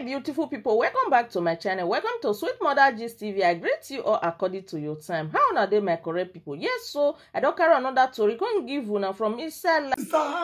Beautiful people, welcome back to my channel. Welcome to Sweet Mother Gist TV. I greet you all according to your time. How are they, my correct people? Yes, so I don't carry another story. Can't give you now from inside.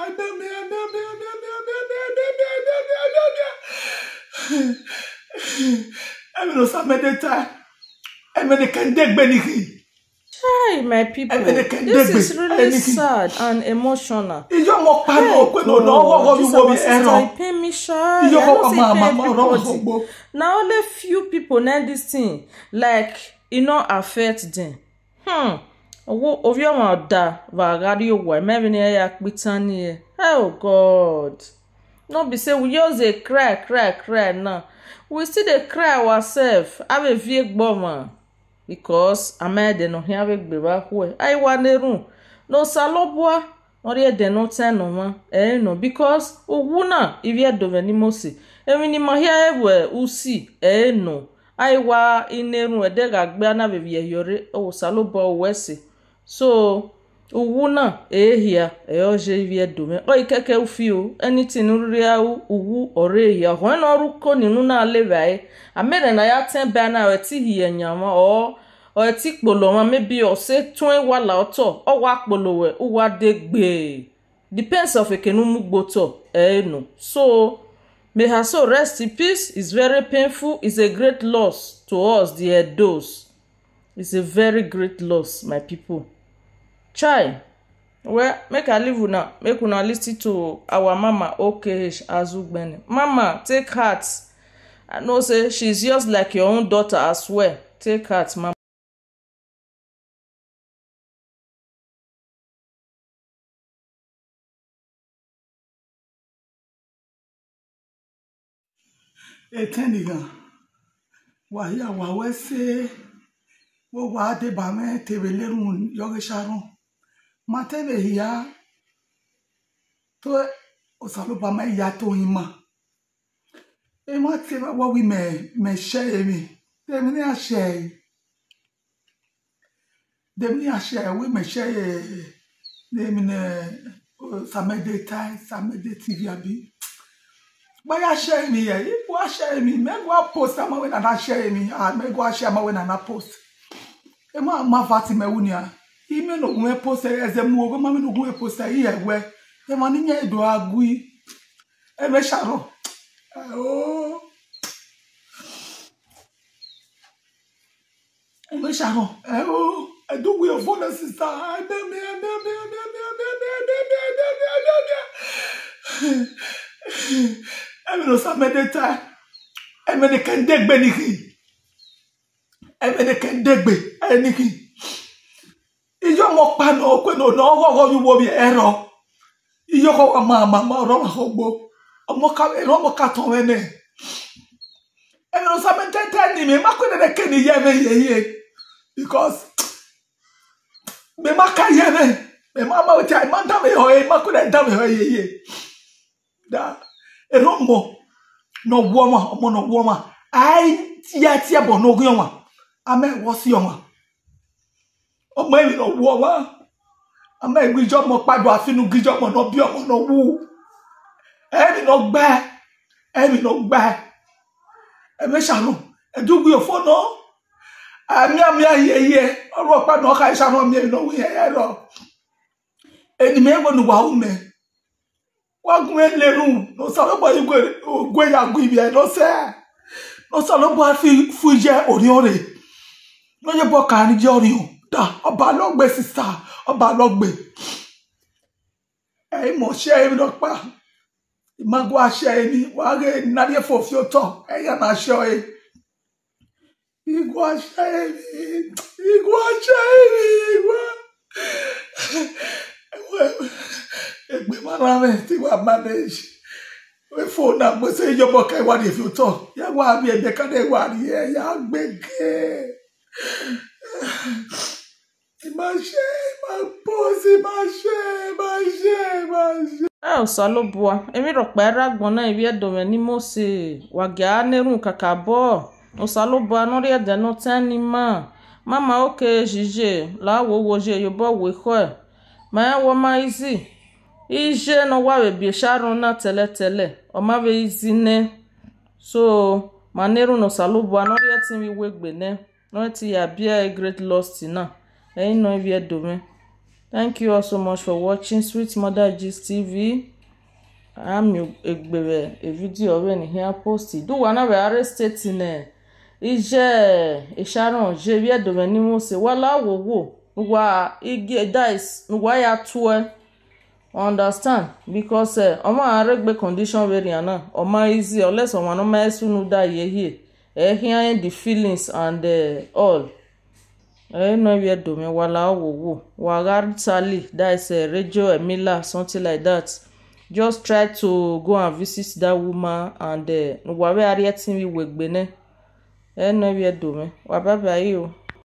Hi, my people. This is really sad and emotional. Hey, God, this our sister, pay me shy. I don't say pay everybody. Now only few people know this thing. Like, it not affect them. Of your mother, Vagario, why maybe near Yakbitani. Oh God. No be say we just a cry now. We still dey cry ourselves. Have a big bomber. Because amede no here we gbeba ho ai wa neru no salobua ori de no ten no ma no because owu na ivie doveni mosi emi mo here ewe usi no ai wa ineru ede gagbe na bebie yore o salobua wesi so owu na ehia oje ivie dome o ikeke ufi o anything ria owu ore ehia ho na oruko ninu na levai amere na ya ten ba na weti hie nyama o ti polo maybe o se tun wa la oto o wa polo we o wa degbe depends of ekenu mugboto no so may her soul rest in peace. Is very painful. It's a great loss to us, the Edos. It's a very great loss, my people. Chai, well, make I leave una, make una listen to our mama OKH Azugbene. Mama, take heart. I know say she's just like your own daughter as well. Take heart, mama. Eteniga waya wawese wo wa de ba me tebelerun yoge sharon matebe hiya to osalo ba me ya to hima e ma te wa wi me share mi dem ni a share we me share dem ne samede tai samede TV abi. But you share me here. If you share me, me go post am when I share me. Me go share am when I post. E ma fati me wunia. I me no go post ezemu go ma me no go post here we. E ma ni nya do agui. E me sharo. Oh. E me sharo. Oh. I do we phone sister. Emi no samedeta emi de kendegbe niki emi de kendegbe eniki iyo mo pa no kwe no go yu wo bi ero iyo ko mama ro ma hogbo omo ka ton ene emi no samedeta ni me ma kwe de keni ye because me ma ka ye me ma we tai man da me ho e ma kwe da me ho ye da eromo no woma omo no woma ai tia bo no gwa ame wosi oma omo emi no woma ame gbijo mo pado afinu gijo mo no bi omo no wu emi no gba eme shanu edugbe ofo no ami ayeye oro pado ka shanu mi no wi ero eni me wo no wa ume Wagwe leru no salobo igwe ya gwi bi no se no salobo fuje oriore no ye bo kan je orion da oba logbe sister oba logbe mo share mi do pa imagwa share mi wa ge na de fo fi oto ya na share igwa share Egbe mara ti wa manage we phone na mo se yo bo kai wa de fi to ya wa bi ebe ka de wa ri e ya gbege ma share Salobua emi ro pe ragbon na ibi edo ni mo se wa ga nerun kakabo o salobua no ri ede no tani mama oke jije la wo je yo bo we ko ma wo ma izi ije no wa be sharon na tele o ma be izi ne So maneru no salubu anori etin we wegbe ne no eti ya bia a great loss na no evie dome. Thank you all so much for watching Sweet Mother Gist TV. I'm a video when here posted. Do one of arrested in ije Sharon je vie dome ni mo se wala wo igi dice ya tuwe. Understand? Because oma aregbe condition very na oma easy unless oma no ma esunu da ye here hearing the feelings and all no we do me wala wo wagar tali that is Radio Emila something like that. Just try to go and visit that woman and no we are getting we wegbe ne no we do me wa baba you.